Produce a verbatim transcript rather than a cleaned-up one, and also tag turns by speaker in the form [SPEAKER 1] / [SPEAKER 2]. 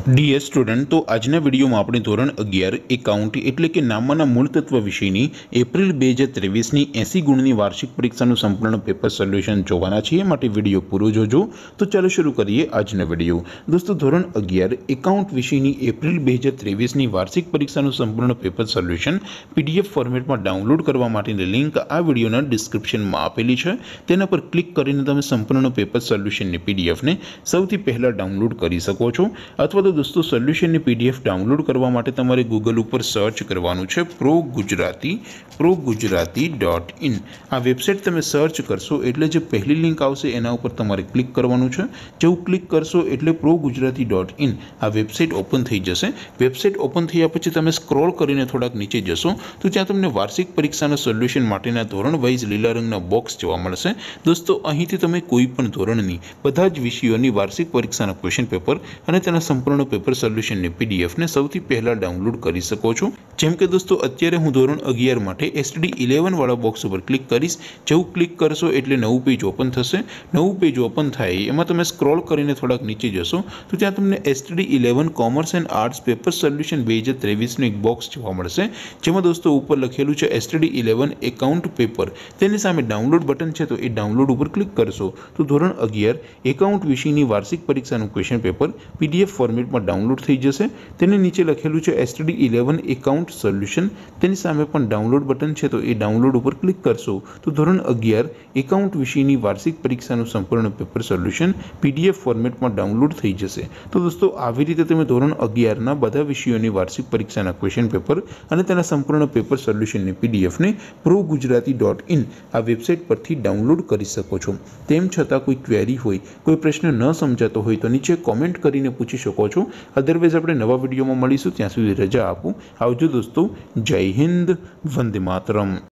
[SPEAKER 1] ડીએર student, તો આજના વિડીયોમાં આપણે ધોરણ અગિયાર એકાઉન્ટ એટલે કે નામના મૂળ તત્વ વિષયની એપ્રિલ બે હજાર ત્રેવીસની એંસી ગુણની વાર્ષિક પરીક્ષાનું સંપૂર્ણ પેપર સોલ્યુશન જોવાના છીએ, માટે વિડીયો પૂરો જોજો। તો ચાલો શરૂ કરીએ આજનો વિડીયો। દોસ્તો, ધોરણ અગિયાર એકાઉન્ટ વિષયની એપ્રિલ બે હજાર ત્રેવીસની વાર્ષિક પરીક્ષાનું સંપૂર્ણ પેપર સોલ્યુશન પીડીએફ ફોર્મેટમાં ડાઉનલોડ કરવા માટેની લિંક આ વિડીયોના ડિસ્ક્રિપ્શનમાં આપેલી છે। તેના પર ક્લિક કરીને તમે સંપૂર્ણ પેપર સોલ્યુશનની પીડીએફને સૌથી પહેલાં ડાઉનલોડ કરી શકો છો। અથવા તો दोस्तों सोल्यूशन ની पीडीएफ डाउनलॉड करवा माटे तमारे गूगल पर सर्च करवानुं छे pro Gujarati pro Gujarati dot in. आ वेबसाइट तमे सर्च करशो एटले जे पहली लिंक आवशे एना उपर तमारे क्लिक करवानुं छे। जेवुं क्लिक करशो एटले प्रो गुजराती डॉट इन आ वेबसाइट ओपन थई जशे। वेबसाइट ओपन थया पछी तमे स्क्रॉल करीने थोड़ाक नीचे जशो तो त्यां तमने वार्षिक परीक्षाना सोल्यूशन माटेना धोरण वाइज लीला रंगना बॉक्स जोवा मळशे। दोस्तों, અહીંથી તમે કોઈ પણ ધોરણની બધા જ વિષયોની વાર્ષિક પરીક્ષાના ક્વેશ્ચન પેપર અને તેના સંપૂર્ણ पेपर सोल्यूशन ने पीडीएफ ने सौथी पहला डाउनलॉड करी सको छो। जेम के दोस्तों अत्यारे हूँ धोरण अगियार माटे एसटीडी इलेवन वाला बॉक्स पर क्लिक करीश। जेवुं क्लिक करशो एटले नवुं पेज ओपन थशे। नवुं पेज ओपन थाय एमां तमे स्क्रॉल करीने थोड़ाक नीचे जशो तो त्यां तमने STD eleven commerce and arts paper solution બે હજાર ત્રેવીસ નું एक बॉक्स जोवा मळशे। जेमां दोस्तों ऊपर लखेलुं छे एसटीडी इलेवन एकाउंट पेपर, तेनी सामे डाउनलॉड बटन छे तो ए डाउनलॉड पर क्लिक करशो तो धोरण अगियार एकाउंट विषयनी वार्षिक परीक्षानुं क्वेश्चन पेपर पीडीएफ फॉर्मेट में डाउनलॉड थी जैसे। तेने नीचे लखेलू है एसटीडी इलेवन एकाउंट सोल्यूशन, तेनी सामे पण डाउनलॉड बटन है तो ये डाउनलॉड पर क्लिक करशो तो धोरण अगियार एकाउंट विषयनी वार्षिक परीक्षानुं संपूर्ण पेपर सोल्यूशन पीडीएफ फॉर्मेट में डाउनलॉड थी जैसे। तो दोस्तों, આવી રીતે તમે ધોરણ અગિયારના બધા વિષયોની વાર્ષિક પરીક્ષાના ક્વેશ્ચન પેપર અને તેના સંપૂર્ણ પેપર સોલ્યુશનની પીડીએફને પ્રો ગુજરાતી ડોટ ઇન આ વેબસાઇટ પરથી ડાઉનલોડ કરી શકો છો। તેમ છતાં કોઈ ક્વેરી હોય, કોઈ પ્રશ્ન ન સમજાતો હોય તો નીચે કોમેન્ટ કરીને પૂછી શકો છો। अदरवाइज अपने नवा वीडियो में मळीशुं, त्यां सुधी रजा आपो। आवजो दोस्तों। जय हिंद, वंदे मातरम।